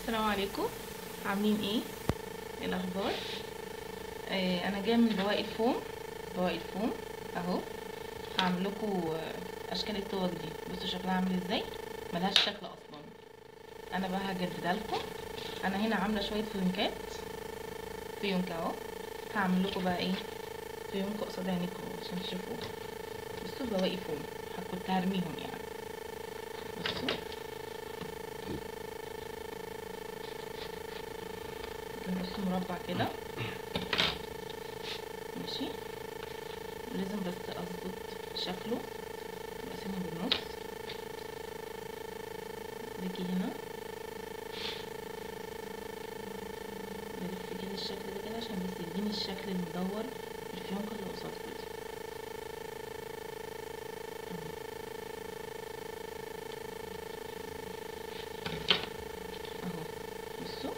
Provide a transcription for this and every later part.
السلام عليكم. عاملين ايه؟ ايه الاخبار؟ انا جايه من بواقي الفوم اهو. هعمل لكم اشكال التوك دي. بصوا شكلها عامل ازاي، ملهاش شكل اصلا. انا بقى هجددها لكم. انا هنا عامله شويه فيونكه اهو. هعمل لكم بقى ايه، فيونكه قصاد عينيكم عشان تشوفوها. بصوا بواقي فوم كنت هرميهم يعني. بصوا نص مربع كده ماشي. لازم بس اظبط شكله، بقسمه بالنص. باجي هنا بلف كده الشكل ده كده عشان بس يديني الشكل المدور الفيونكة اللي قصادكم دي اهو. بصوا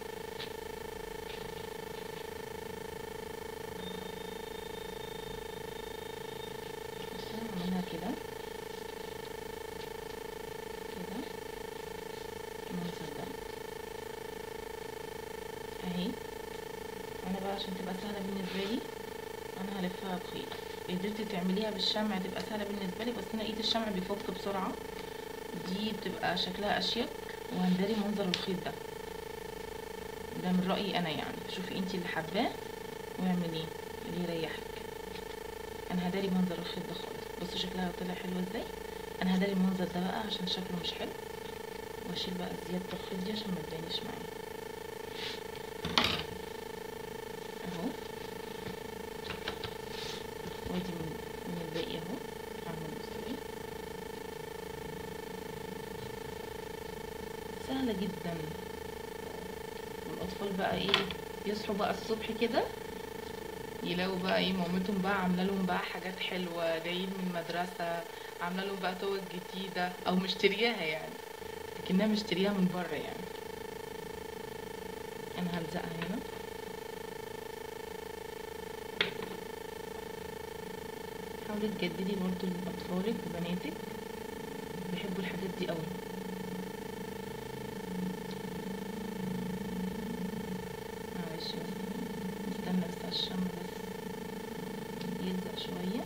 هعملها كده كده المنظر ده اهي. انا بقى عشان تبقى سهله بالنسبه لي انا هلفها بخيط. قدرتي تعمليها بالشمع تبقى سهله بالنسبه لي، بس انا ايد الشمع بيفك بسرعه، دي بتبقى شكلها اشيك وهنداري منظر الخيط ده من رايي انا يعني. شوفي انتي اللي حباه واعمليه اللي يريحك. انا هداري منظر الخيط ده خالص. بصوا شكلها طلع حلو ازاي. انا هداري المنظر ده بقى عشان شكله مش حلو، واشيل بقى زيادة الخيط دي عشان ما تبانيش معايا اهو. وادي من الباقي اهو. هعمل بصوا سهلة جدا. والاطفال بقى ايه، يصحوا بقى الصبح كده يلاقوا بقى ايه مامتهم بقى عامله لهم بقى حاجات حلوه، جايين من المدرسه عامله لهم بقى توك جديده او مشترياها يعني، لكنها مشترياها من بره يعني. انا هلزقها هنا. حاولي تجددي برضو لاطفالك وبناتك، بيحبوا الحاجات دي قوي. معلش بس نستنى بس على الشمع بس يلزق شويه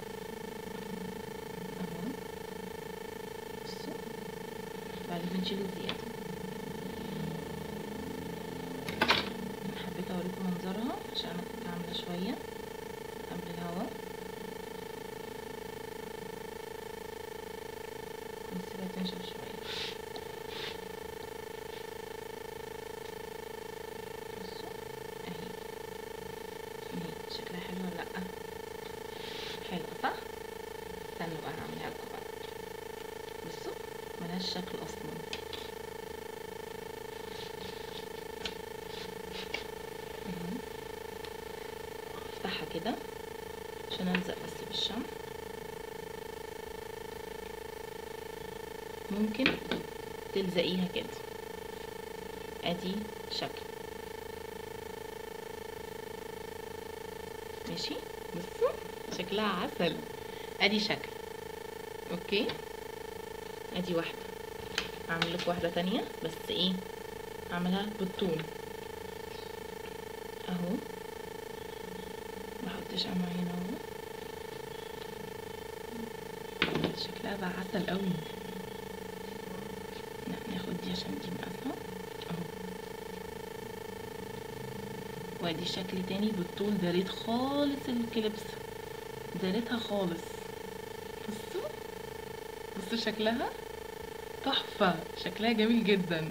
اهو. بصوا بعدين بنشيل الزياده. حبيت اوريكم منظرها عشان انا كنت عامله شويه قبل الهوا. نسيبها تنشف شويه. بصوا اهي شكلها حلو ولا لا؟ حلو صح؟ استنوا بقى هعملها لكم بقى. بصوا ملهاش شكل اصلا. افتحها كده عشان الزق بس بالشمع. ممكن تلزقيها كده ادي شكل ماشي. بصوا شكلها عسل. ادي شكل اوكي. ادي واحده. هعمل لكم واحده تانية بس ايه، هعملها بالطول اهو. بحط شمع هنا اهو. شكلها بقى عسل قوي. ناخد دي عشان دي مقاسها اهو. وادي شكل تاني بالطول، داريت خالص الكليبس، داريتها خالص. بصوا شكلها تحفه، شكلها جميل جدا.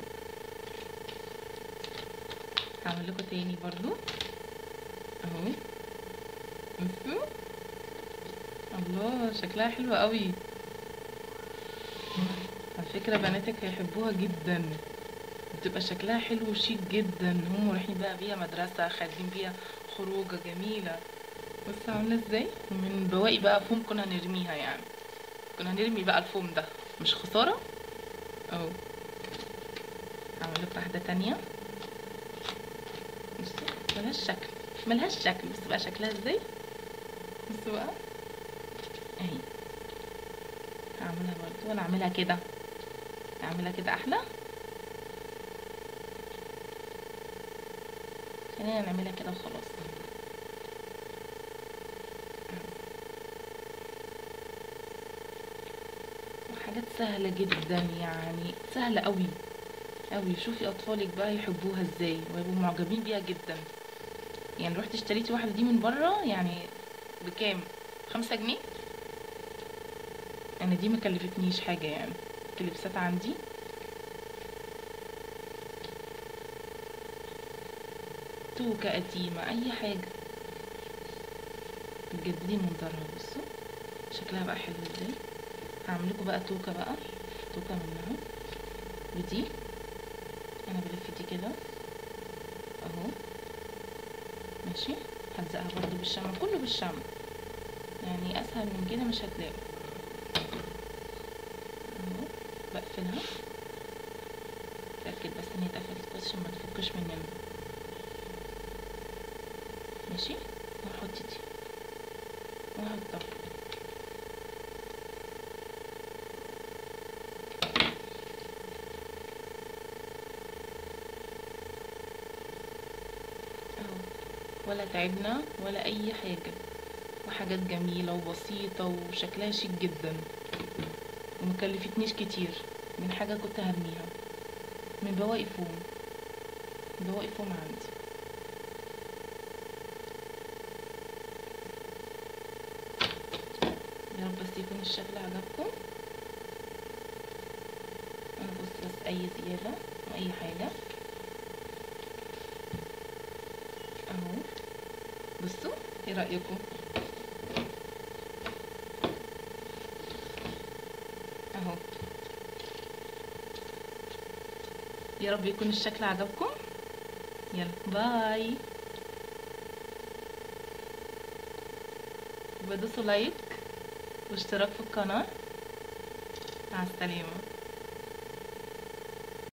هعمل لكم تاني برضو اهو. بصوا الله شكلها حلو قوي. على فكره بناتك هيحبوها جدا، بتبقى شكلها حلو وشيك جدا. هم رايحين بقى بيها مدرسه، خارجين بيها خروجه جميله. بصوا عامله ازاي. من بواقي بقى فوم كنا هنرميها يعني، كنا هنرمي بقى الفوم ده مش خساره اهو. هعمل لكم واحده تانية. بصوا ملهاش شكل بس بقى شكلها ازاي. بصوا بقى اهي. هعملها برضو ولا اعملها كده؟ اعملها كده احلى. خلينا نعملها كده وخلاص. حاجات سهلة جدا، يعني سهلة قوي قوي. شوفي اطفالك بقى يحبوها ازاي ويبقوا معجبين بيها جدا. يعني رحت اشتريتي واحدة دي من بره، يعني بكام؟ 5 جنيه. انا دي مكلفتنيش حاجة، يعني كلبسات عندي. توكة قديمة اي حاجة بتجددي منظرها. بصوا شكلها بقى حلو ازاي. هعملكوا بقى توكة بقى، توكة منها ودي. انا بلف دي كده اهو، ماشي. هلزقها برضو بالشمع، كله بالشمع، يعني اسهل من كده مش هتلاقوا. اهو بقفلها، اتاكد بس ان هي اتقفلت كويس عشان ما تفكش مننا. ماشي، وهحط دي وهحطها. اهو، ولا تعبنا ولا اي حاجة، وحاجات جميلة وبسيطة وشكلها شيك جدا، ومكلفتنيش كتير من حاجة كنت هرميها. من بواقي فوم، بواقي فوم عندي. يا رب بس يكون الشكل عجبكم. انا بس اي زيادة واي حاجة اهو. بصوا ايه رأيكم؟ اهو، يا رب يكون الشكل عجبكم. يلا باي، بدوسوا لايك واشتراك في القناة. مع السلامة.